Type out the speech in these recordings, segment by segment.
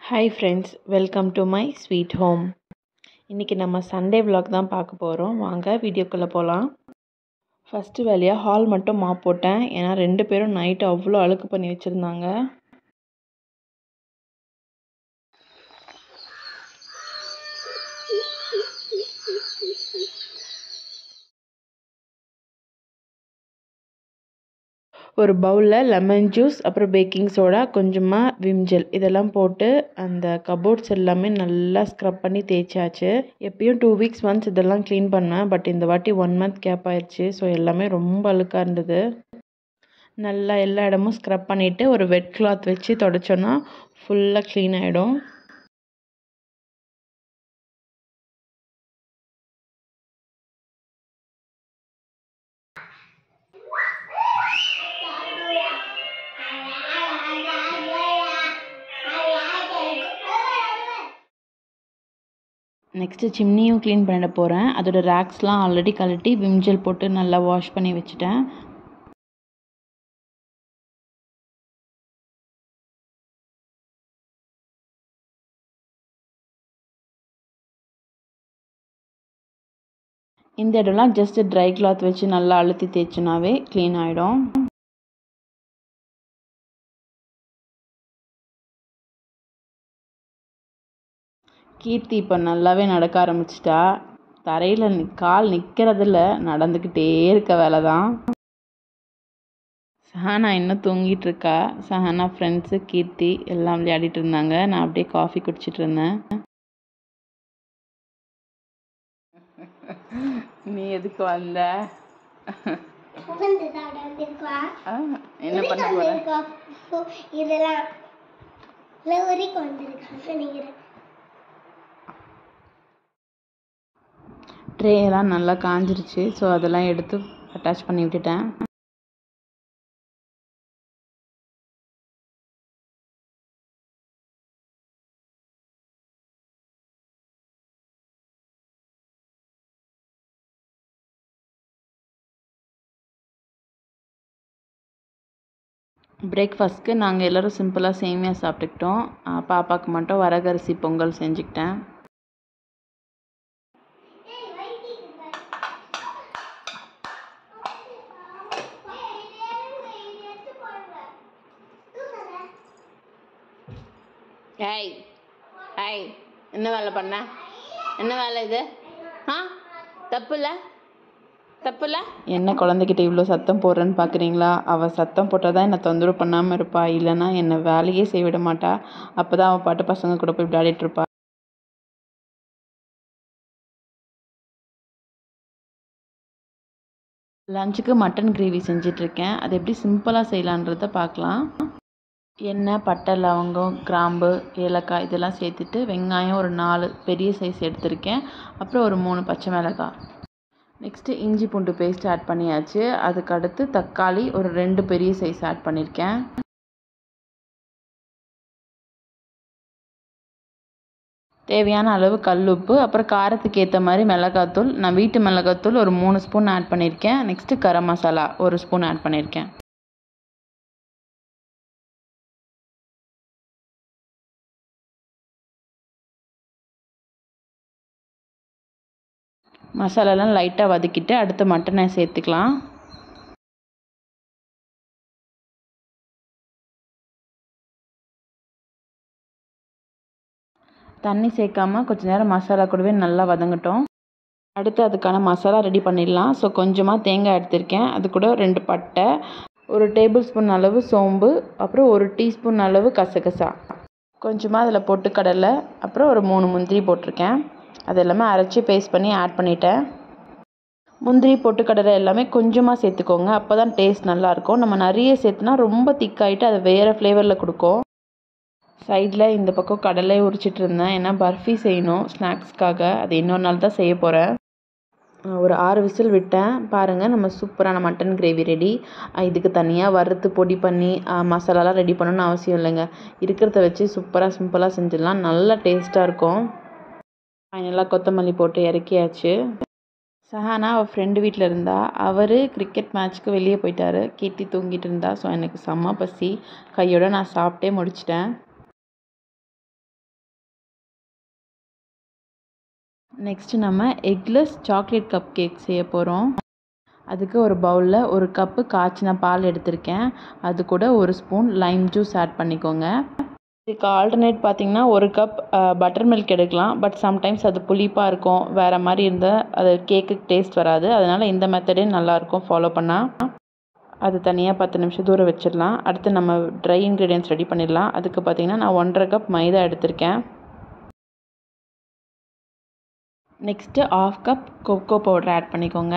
Hi friends, welcome to my sweet home. இன்னைக்கு நம்ம Sunday vlog தான் பார்க்க போறோம். வாங்க வீடியோக்குள்ள போலாம். ஃபர்ஸ்ட் வேலையா ஹால் மட்டும் மாப் போட்டேன். ஏன்னா ரெண்டு பேரும் நைட் அவ்வளோ அழுக்கு பண்ணி வச்சிருந்தாங்க. ஒரு பவுலில் லெமன் ஜூஸ் அப்புறம் பேக்கிங் சோடா கொஞ்சமாக விம் ஜெல் இதெல்லாம் போட்டு அந்த கபோர்ட்ஸ் எல்லாமே நல்லா ஸ்க்ரப் பண்ணி தேய்ச்சாச்சு. எப்பயும் 2 வீக்ஸ் ஒன்ஸ் இதெல்லாம் க்ளீன் பண்ணுவேன். பட் இந்த வாட்டி 1 மந்த் கேப் ஆயிடுச்சு. ஸோ எல்லாமே ரொம்ப அழுக்காக இருந்தது. நல்லா எல்லா இடமும் ஸ்க்ரப் பண்ணிவிட்டு ஒரு வெட் கிளாத் வச்சு தொடச்சோன்னா ஃபுல்லாக க்ளீன் ஆகிடும். நெக்ஸ்ட்டு சிம்னியும் க்ளீன் பண்ணிட போகிறேன். அதோட ரேக்ஸ்லாம் ஆல்ரெடி கழட்டி விம் ஜெல் போட்டு நல்லா வாஷ் பண்ணி வச்சுட்டேன். இந்த இடம்லாம் ஜஸ்ட் ட்ரை கிளாத் வச்சு நல்லா அழுத்தி தேய்ச்சினாவே க்ளீன் ஆகிடும். கீர்த்தி இப்போ நல்லாவே நடக்க ஆரம்பிச்சிட்டா. தரையில் கால் நிற்கிறதில்ல, நடந்துக்கிட்டே இருக்க வேலை தான். சஹானா இன்னும் தூங்கிட்டு இருக்கா. சஹானா ஃப்ரெண்ட்ஸு கீர்த்தி எல்லாம் விளையாடிட்டு இருந்தாங்க. நான் அப்படியே காஃபி குடிச்சிட்டு இருந்தேன். நீ எதுக்கு வந்த? என்ன பண்ண போற? ட்ரே எல்லாம் நல்லா காஞ்சிருச்சு. ஸோ அதெல்லாம் எடுத்து அட்டாச் பண்ணி விட்டுட்டேன். பிரேக்ஃபாஸ்ட்க்கு நாங்கள் எல்லோரும் சிம்பிளாக சேமியா சாப்பிட்டுக்கிட்டோம். பாப்பாவுக்கு மட்டும் வரகரிசி பொங்கல் செஞ்சுக்கிட்டேன். ஏய் ஏய் என்ன வேலை பண்ண? என்ன வேலை இது? தப்புல தப்புல என்ன குழந்தைகிட்ட இவ்வளோ சத்தம் போடுறேன்னு பார்க்குறீங்களா? அவள் சத்தம் போட்டால் தான் என்னை தொந்தரவு பண்ணாமல் இருப்பா. இல்லைன்னா என்னை வேலையே செய்ய விட மாட்டா. அப்போ தான் அவள் பாட்டு பசங்க கூட போய் விளையாடிட்டு இருப்பா. லஞ்சுக்கு மட்டன் கிரேவி செஞ்சிட்ருக்கேன். அது எப்படி சிம்பிளாக செய்யலான்றத பார்க்கலாம். எண்ணெய், பட்டை, லவங்கம், கிராம்பு, ஏலக்காய் இதெல்லாம் சேர்த்துட்டு வெங்காயம் ஒரு 4 பெரிய சைஸ் எடுத்திருக்கேன். அப்புறம் ஒரு 3 பச்சை மிளகாய். நெக்ஸ்ட்டு இஞ்சி பூண்டு பேஸ்ட் ஆட் பண்ணியாச்சு. அதுக்கடுத்து தக்காளி ஒரு 2 பெரிய சைஸ் ஆட் பண்ணியிருக்கேன். தேவையான அளவு கல்லுப்பு, அப்புறம் காரத்துக்கு ஏற்ற மாதிரி மிளகாத்தூள். நான் வீட்டு மிளகாத்தூள் ஒரு 3 ஸ்பூன் ஆட் பண்ணியிருக்கேன். Next garam masala 1 spoon add பண்ணியிருக்கேன். மசாலாலாம் லைட்டாக வதக்கிட்டு அடுத்து மட்டனை சேர்த்துக்கலாம். தண்ணி சேர்க்காம கொஞ்சம் நேரம் மசாலா கூடவே நல்லா வதங்கட்டும். அடுத்து அதுக்கான மசாலா ரெடி பண்ணிடலாம். ஸோ கொஞ்சமாக தேங்காய் எடுத்திருக்கேன். அது கூட 2 பட்டை, 1 டேபிள் ஸ்பூன் அளவு சோம்பு, அப்புறம் 1 டீஸ்பூன் அளவு கசகசா, கொஞ்சமாக அதில் பொட்டுக்கடலை, அப்புறம் ஒரு 3 முந்திரி போட்டிருக்கேன். அது எல்லாமே அரைச்சி பேஸ்ட் பண்ணி ஆட் பண்ணிட்டேன். முந்திரி பொட்டுக்கடலை எல்லாமே கொஞ்சமாக சேர்த்துக்கோங்க. அப்போ தான் டேஸ்ட் நல்லாயிருக்கும். நம்ம நிறைய சேர்த்துனா ரொம்ப திக்காயிட்டு அது வேறு ஃப்ளேவரில் கொடுக்கும். சைடில் இந்த பக்கம் கடலை உரிச்சிட்டு இருந்தேன். ஏன்னா பர்ஃபி செய்யணும் ஸ்நாக்ஸ்க்காக. அது இன்னொரு நாள் தான் செய்ய போகிறேன். ஒரு 6 விசில் விட்டேன். பாருங்கள், நம்ம சூப்பரான மட்டன் கிரேவி ரெடி. இதுக்கு தனியாக வறுத்து பொடி பண்ணி மசாலாலாம் ரெடி பண்ணணும்னு அவசியம் இல்லைங்க. இருக்கிறத வச்சு சூப்பராக சிம்பிளாக செஞ்சிடலாம். நல்லா டேஸ்ட்டாக இருக்கும். ஃபைனலாக கொத்தமல்லி போட்டு இறக்கியாச்சு. சஹானா அவள் ஃப்ரெண்டு வீட்டில் இருந்தா. அவர் கிரிக்கெட் மேட்ச்க்கு வெளியே போயிட்டார். கீர்த்தி தூங்கிட்டு இருந்தா. ஸோ எனக்கு செம்ம பசி. கையோடு நான் சாப்பிட்டே முடிச்சிட்டேன். நெக்ஸ்ட்டு நம்ம எக்லெஸ் சாக்லேட் கப் கேக் செய்ய போகிறோம். அதுக்கு ஒரு பவுலில் 1 கப்பு காய்ச்சின பால் எடுத்திருக்கேன். அது கூட 1 ஸ்பூன் லைம் ஜூஸ் ஆட் பண்ணிக்கோங்க. இதுக்கு ஆல்டர்னேட் பார்த்திங்கன்னா 1 கப் பட்டர் மில்க் எடுக்கலாம். பட் சம்டைம்ஸ் அது புளிப்பாக இருக்கும், வேறு மாதிரி இருந்தால் அது கேக்குக்கு டேஸ்ட் வராது. அதனால் இந்த மெத்தடே நல்லாயிருக்கும் ஃபாலோ பண்ணால். அது தனியாக 10 நிமிஷம் தூர வச்சிடலாம். அடுத்து நம்ம ட்ரை இன்க்ரீடியன்ட்ஸ் ரெடி பண்ணிடலாம். அதுக்கு பார்த்திங்கன்னா நான் 1.5 கப் மைதா எடுத்திருக்கேன். Next 1/2 cup cocoa powder add பண்ணிக்கோங்க.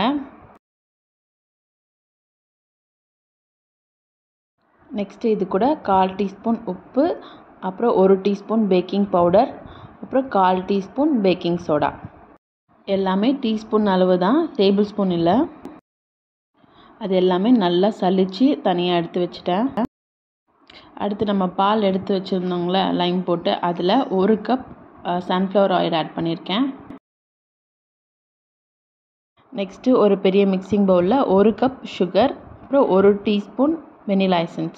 நெக்ஸ்ட்டு இது கூட 1/4 டீஸ்பூன் உப்பு, அப்புறம் 1 டீஸ்பூன் பேக்கிங் பவுடர், அப்புறம் 1/4 டீஸ்பூன் பேக்கிங் சோடா. எல்லாமே டீஸ்பூன் அளவு தான், டேபிள் ஸ்பூன் இல்லை. அது எல்லாமே நல்லா சலிச்சு தனியாக எடுத்து வச்சுட்டேன். அடுத்து நம்ம பால் எடுத்து வச்சுருந்தோங்களே லைம் போட்டு, அதில் 1 கப் சன்ஃப்ளவர் ஆயில் ஆட் பண்ணியிருக்கேன். நெக்ஸ்ட்டு ஒரு பெரிய மிக்சிங் பவுலில் 1 கப் சுகர், அப்புறம் 1 டீஸ்பூன் வெனிலா எசன்ஸ்.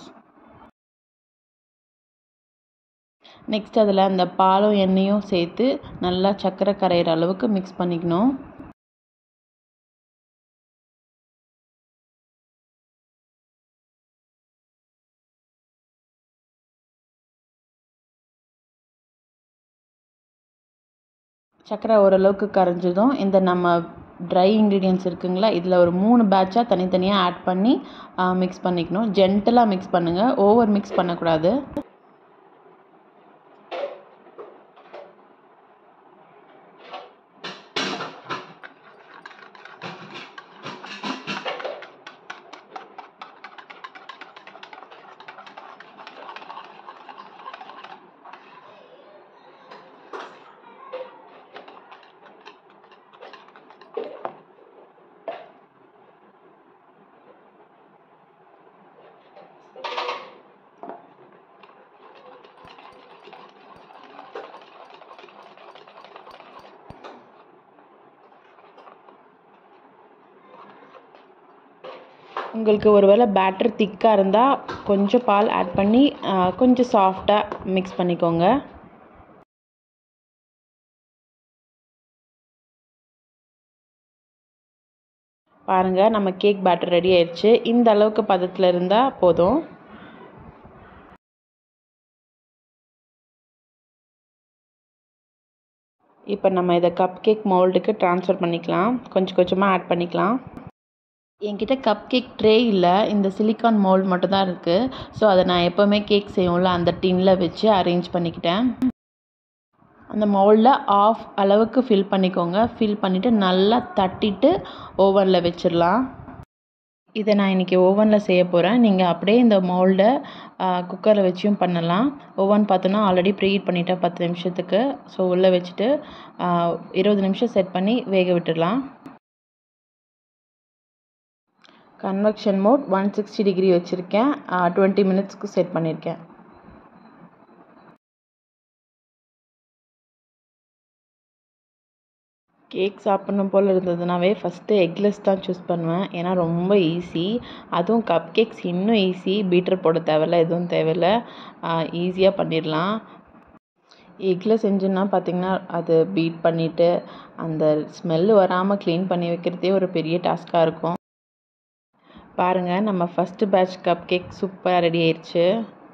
நெக்ஸ்ட் அதில் அந்த பாலும் எண்ணெயும் சேர்த்து நல்லா சர்க்கரை கரையிற அளவுக்கு மிக்ஸ் பண்ணிக்கணும். சர்க்கரை ஓரளவுக்கு கரைஞ்சதும் இந்த நம்ம ட்ரை இன்க்ரீடியன்ட்ஸ் இருக்குங்களா, இதில் ஒரு 3 பேட்சாக தனித்தனியாக ஆட் பண்ணி மிக்ஸ் பண்ணிக்கணும். ஜென்டலாக மிக்ஸ் பண்ணுங்கள், ஓவர் மிக்ஸ் பண்ணக்கூடாது. உங்களுக்கு ஒருவேளை பேட்டர் திக்காக இருந்தால் கொஞ்சம் பால் ஆட் பண்ணி கொஞ்சம் சாஃப்டாக மிக்ஸ் பண்ணிக்கோங்க. பாருங்கள், நம்ம கேக் பேட்டர் ரெடி ஆயிடுச்சு. இந்த அளவுக்கு பதத்தில் இருந்தால் போதும். இப்போ நம்ம இதை கப் கேக் மோல்டுக்கு ட்ரான்ஸ்ஃபர் பண்ணிக்கலாம். கொஞ்சம் கொஞ்சமாக ஆட் பண்ணிக்கலாம். என்கிட்ட கப் கேக் ட்ரே இல்லை, இந்த சிலிக்கான் மோல்டு மட்டும்தான் இருக்குது. ஸோ அதை நான் எப்போவுமே கேக் செய்வோம்ல அந்த டின்னில் வச்சு அரேஞ்ச் பண்ணிக்கிட்டேன். அந்த மோல்டில் ஆஃப் அளவுக்கு ஃபில் பண்ணிக்கோங்க. ஃபில் பண்ணிவிட்டு நல்லா தட்டிட்டு ஓவனில் வச்சிடலாம். இதை நான் இன்றைக்கி ஓவனில் செய்ய போகிறேன். நீங்கள் அப்படியே இந்த மோல்டை குக்கரில் வச்சும் பண்ணலாம். ஓவன் பார்த்தோன்னா ஆல்ரெடி ப்ரீஹீட் பண்ணிட்டேன் 10 நிமிஷத்துக்கு. ஸோ உள்ளே வச்சுட்டு 20 நிமிஷம் செட் பண்ணி வேக விட்டுடலாம். கன்வெக்ஷன் மோட் 160 டிகிரி வச்சுருக்கேன். 20 மினிட்ஸ்க்கு செட் பண்ணியிருக்கேன். கேக் சாப்பிட்ணும் போல் இருந்ததுனாவே ஃபஸ்ட்டு எக்லெஸ் தான் சூஸ் பண்ணுவேன். ஏன்னா ரொம்ப ஈஸி. அதுவும் கப் கேக்ஸ் இன்னும் ஈஸி. பீட்டர் போட தேவையில்ல, எதுவும் தேவையில்ல, ஈஸியாக பண்ணிடலாம். எக்கில் செஞ்சோன்னா பார்த்திங்கன்னா அது பீட் பண்ணிவிட்டு அந்த ஸ்மெல்லு வராமல் க்ளீன் பண்ணி வைக்கிறதே ஒரு பெரிய டாஸ்க்காக இருக்கும். பாருங்கள், நம்ம ஃபஸ்ட்டு பேட்ச் கப் கேக் சூப்பராக ரெடி ஆயிடுச்சு.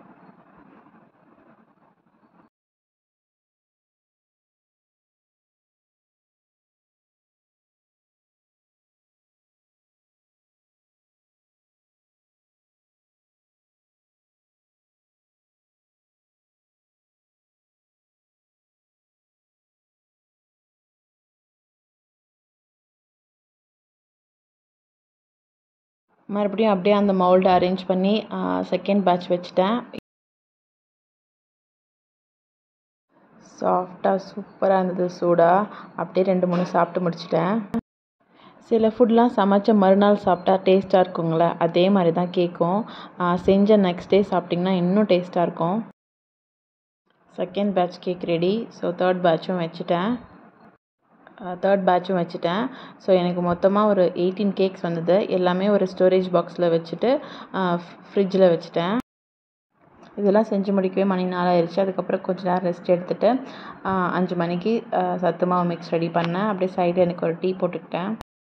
மறுபடியும் அப்படியே அந்த மவுல்டை அரேஞ்ச் பண்ணி செகண்ட் பேட்ச் வச்சுட்டேன். சாஃப்டாக சூப்பராக இருந்தது. சூடாக அப்படியே 2-3 சாப்பிட்டு முடிச்சிட்டேன். சில ஃபுட்லாம் சமைச்ச மறுநாள் சாப்பிட்டா டேஸ்ட்டாக இருக்குங்களே, அதே மாதிரி தான் கேக்கும். செஞ்ச நெக்ஸ்ட் டே சாப்பிட்டிங்கன்னா இன்னும் டேஸ்ட்டாக இருக்கும். Second batch cake ready. So third பேட்சும் வச்சுட்டேன். ஸோ எனக்கு மொத்தமாக ஒரு 18 கேக்ஸ் வந்தது. எல்லாமே ஒரு ஸ்டோரேஜ் பாக்ஸில் வச்சுட்டு ஃப்ரிட்ஜில் வச்சுட்டேன். இதெல்லாம் செஞ்சு முடிக்கவே மணி 4 ஆயிடுச்சு. அதுக்கப்புறம் கொஞ்ச நேரம் ரெஸ்ட் எடுத்துகிட்டு 5 மணிக்கு சத்து மாவு மிக்ஸ் ரெடி பண்ணேன். அப்படியே சைடில் எனக்கு ஒரு டீ போட்டுக்கிட்டேன்.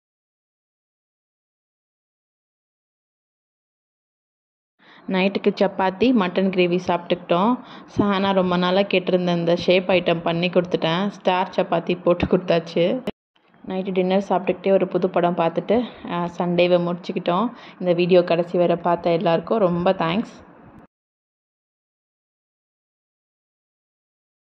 நைட்டுக்கு சப்பாத்தி மட்டன் கிரேவி சாப்பிட்டுக்கிட்டோம். சஹானா ரொம்ப நாளாக கேட்டிருந்த இந்த ஷேப் ஐட்டம் பண்ணி கொடுத்துட்டேன். ஸ்டார் சப்பாத்தி போட்டு கொடுத்தாச்சு. நைட்டு டின்னர் சாப்பிட்டுக்கிட்டே ஒரு புது படம் பார்த்துட்டு சண்டேவை முடிச்சுக்கிட்டோம். இந்த வீடியோ கடைசி வரை பார்த்த எல்லாருக்கும் ரொம்ப தேங்க்ஸ்.